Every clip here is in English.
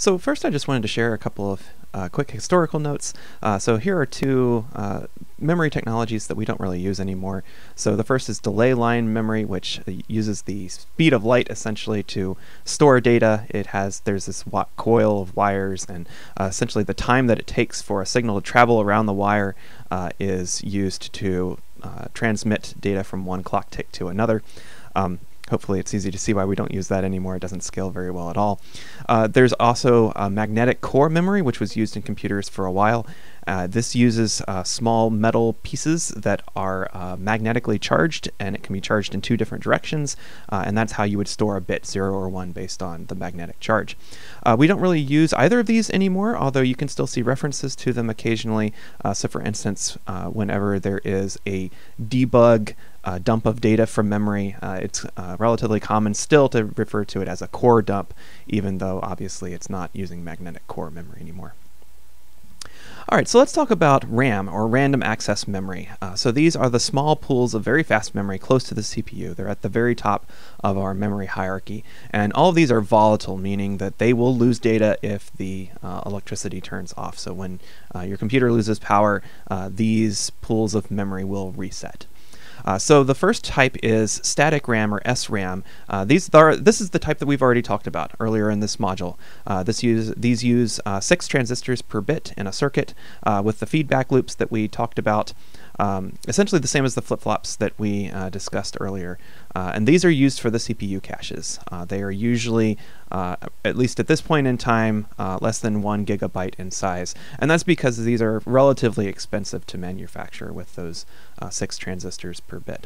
So first I just wanted to share a couple of quick historical notes. So here are two memory technologies that we don't really use anymore. So the first is delay line memory, which uses the speed of light essentially to store data. There's this coil of wires, and essentially the time that it takes for a signal to travel around the wire is used to transmit data from one clock tick to another. Hopefully it's easy to see why we don't use that anymore. It doesn't scale very well at all. There's also magnetic core memory, which was used in computers for a while. This uses small metal pieces that are magnetically charged, and it can be charged in two different directions, and that's how you would store a bit 0 or 1 based on the magnetic charge. We don't really use either of these anymore, although you can still see references to them occasionally. So for instance, whenever there is a debug dump of data from memory, it's relatively common still to refer to it as a core dump, even though obviously it's not using magnetic core memory anymore. Alright, so let's talk about RAM, or random access memory. So these are the small pools of very fast memory close to the CPU. They're at the very top of our memory hierarchy. And all of these are volatile, meaning that they will lose data if the electricity turns off. So when your computer loses power, these pools of memory will reset. So the first type is static RAM, or SRAM. This is the type that we've already talked about earlier in this module. These use 6 transistors per bit in a circuit with the feedback loops that we talked about. Essentially the same as the flip-flops that we discussed earlier. And these are used for the CPU caches. They are usually, at least at this point in time, less than 1 gigabyte in size. And that's because these are relatively expensive to manufacture with those 6 transistors per bit.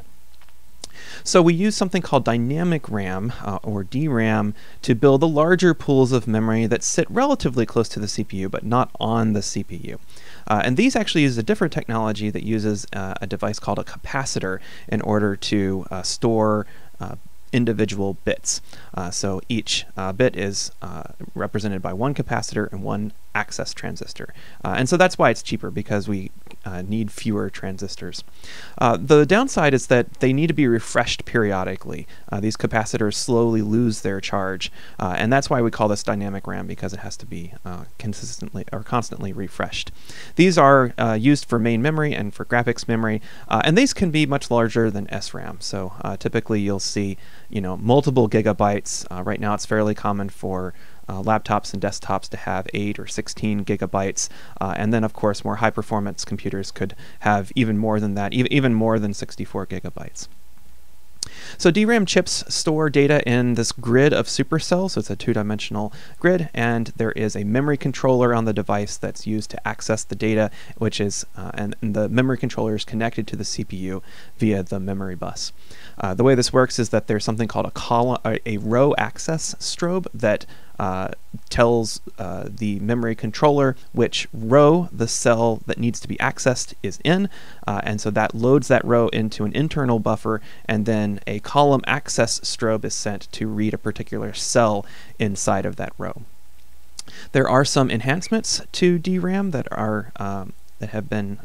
So we use something called dynamic RAM, or DRAM, to build the larger pools of memory that sit relatively close to the CPU, but not on the CPU. And these actually use a different technology that uses a device called a capacitor in order to store individual bits. So each bit is represented by one capacitor and one access transistor. And so that's why it's cheaper, because we need fewer transistors. The downside is that they need to be refreshed periodically. These capacitors slowly lose their charge, and that's why we call this dynamic RAM, because it has to be consistently or constantly refreshed. These are used for main memory and for graphics memory, and these can be much larger than SRAM. So typically you'll see, multiple gigabytes. Right now it's fairly common for laptops and desktops to have 8 or 16 gigabytes, and then of course more high performance computers could have even more than that, even more than 64 gigabytes. So DRAM chips store data in this grid of supercells, so it's a 2-dimensional grid, and there is a memory controller on the device that's used to access the data, which is, and the memory controller is connected to the CPU via the memory bus. The way this works is that there's something called a row access strobe that tells the memory controller which row the cell that needs to be accessed is in, and so that loads that row into an internal buffer, and then a column access strobe is sent to read a particular cell inside of that row. There are some enhancements to DRAM that have been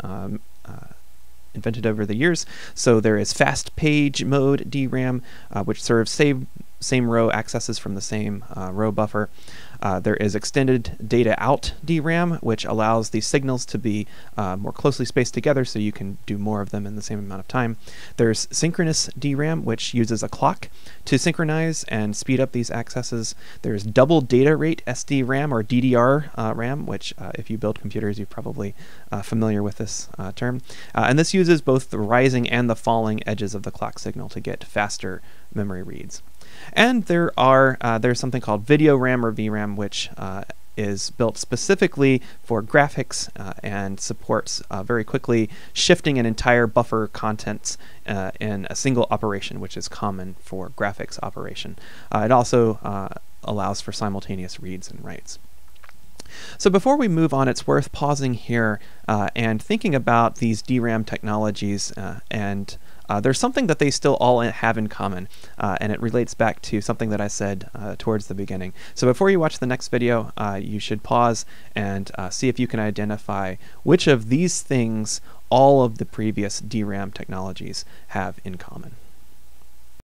invented over the years. So there is fast page mode DRAM, which serves same row accesses from the same row buffer. There is extended data out DRAM, which allows these signals to be more closely spaced together, so you can do more of them in the same amount of time. There's synchronous DRAM, which uses a clock to synchronize and speed up these accesses. There's double data rate SDRAM, or DDR RAM, which if you build computers, you're probably familiar with this term. And this uses both the rising and the falling edges of the clock signal to get faster memory reads. And there's something called video RAM, or VRAM, which is built specifically for graphics and supports very quickly shifting an entire buffer contents in a single operation, which is common for graphics operation. It also allows for simultaneous reads and writes. So before we move on, it's worth pausing here and thinking about these DRAM technologies, and there's something that they still all have in common, and it relates back to something that I said towards the beginning. So before you watch the next video, you should pause and see if you can identify which of these things all of the previous DRAM technologies have in common.